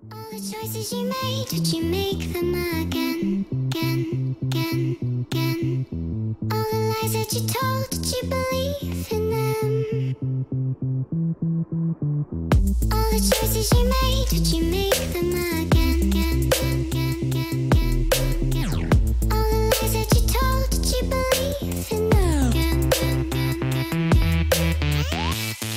All the choices you made, did you make them again, again, again, again? All the lies that you told, did you believe in them? All the choices you made, did you make them again, again, again, again, again, again? All the lies that you told, did you believe in them? Again, again, again, again, again.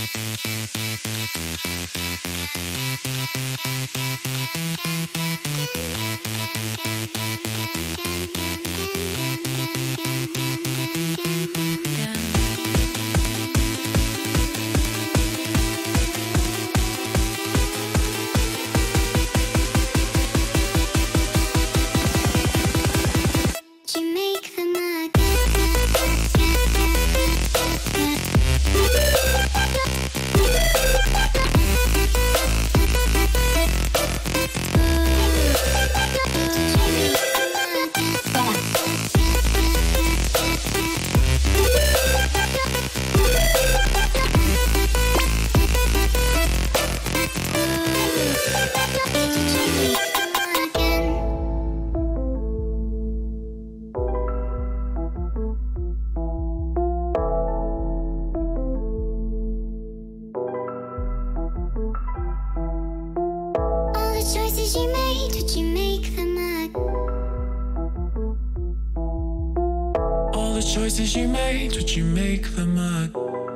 Choices you made, did you make them again? All the choices you made, did you make them again?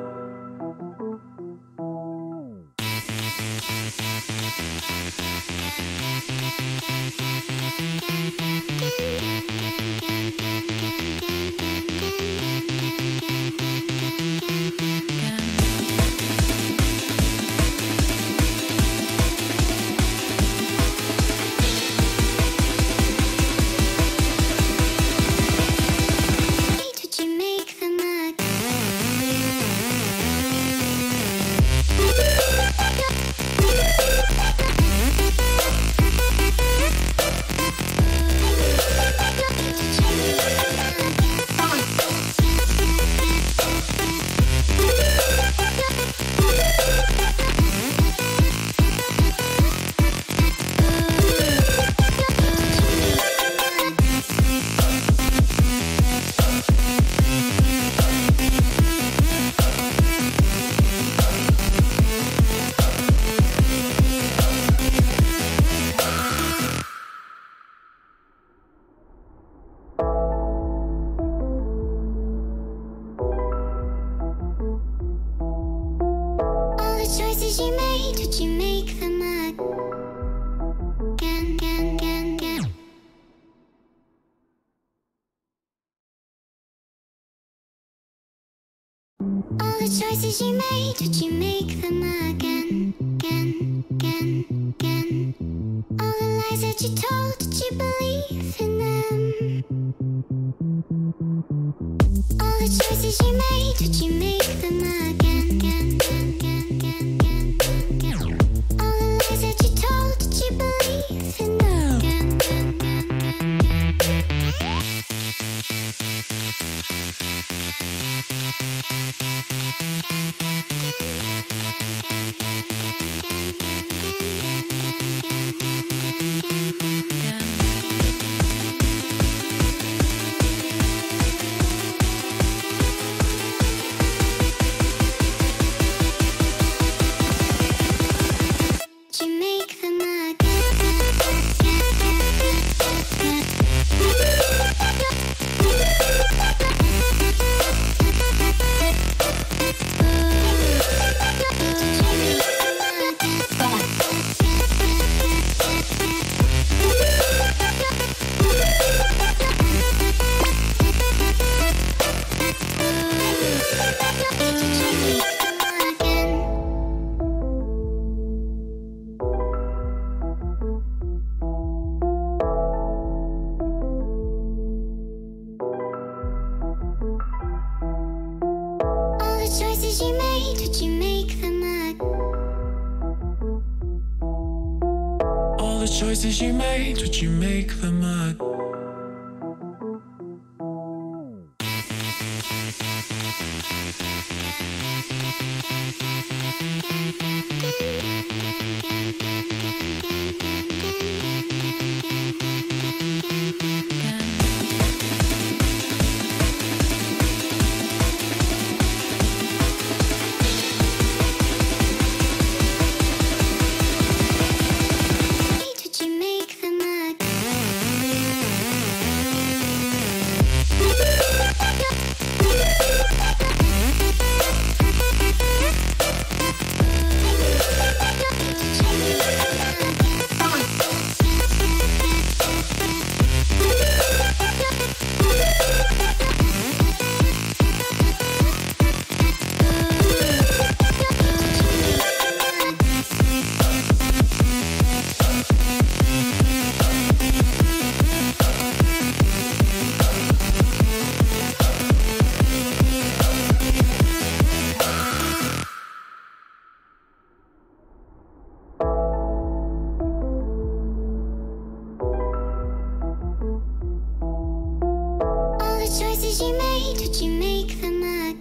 Choices you made, did you make them again, again, again, again? All the choices you made, did you make them again, again, again, again? All the lies that you told, did you believe in them? All the choices you made, did you make them again, again, again, again, again, again? All the lies that you told, did you believe in them? Again, again, again, again, again. Choices you made, did you make them again? All the choices you made, did you make them again? Again, again, again, again, again. choices you made, did you make them again?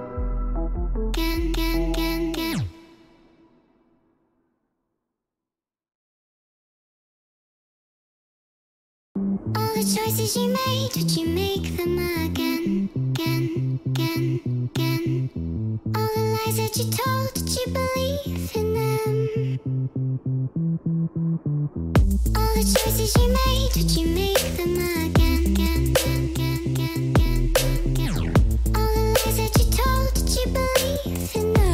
All the choices you made, did you make them again? All the lies that you told, did you believe in them? All the choices you made, did you make them again? All the lies that you told, did you believe in them?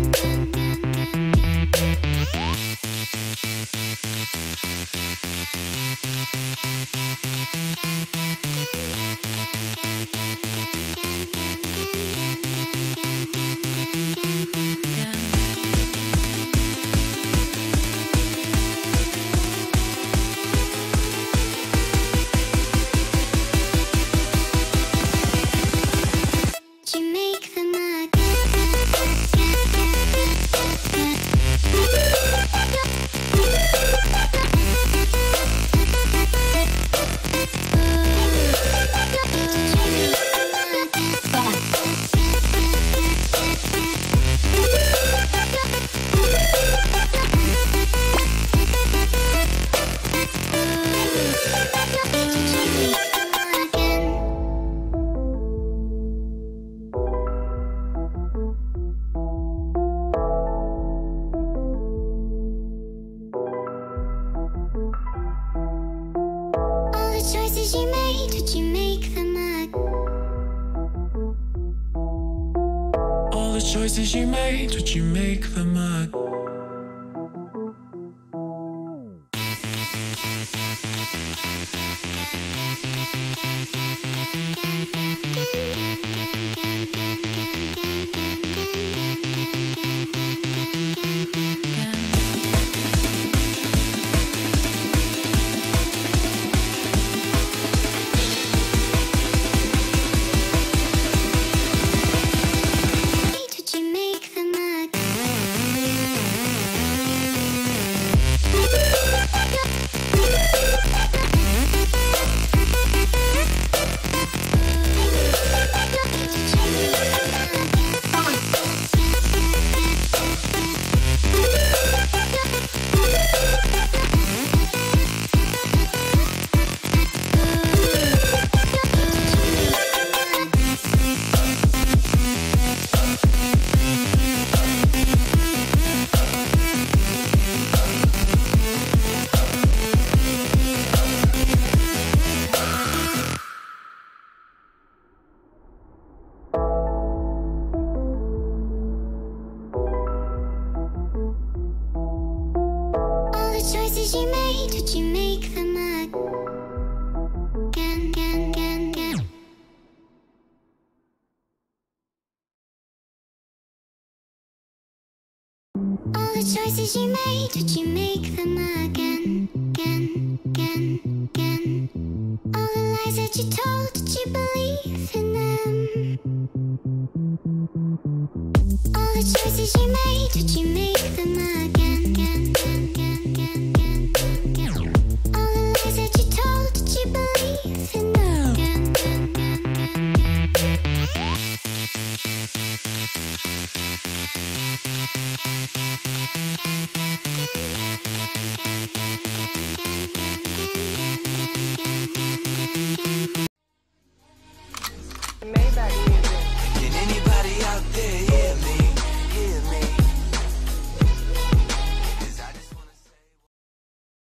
Choices you made, did you make them again? All the choices you made, did you make them again? Choices you made, did you make them again? All the choices you made, did you make them again? All the lies that you told, did you believe in them? All the choices you made, did you make them again? All the lies that you told, did you believe in them? Maybach music. Can anybody out there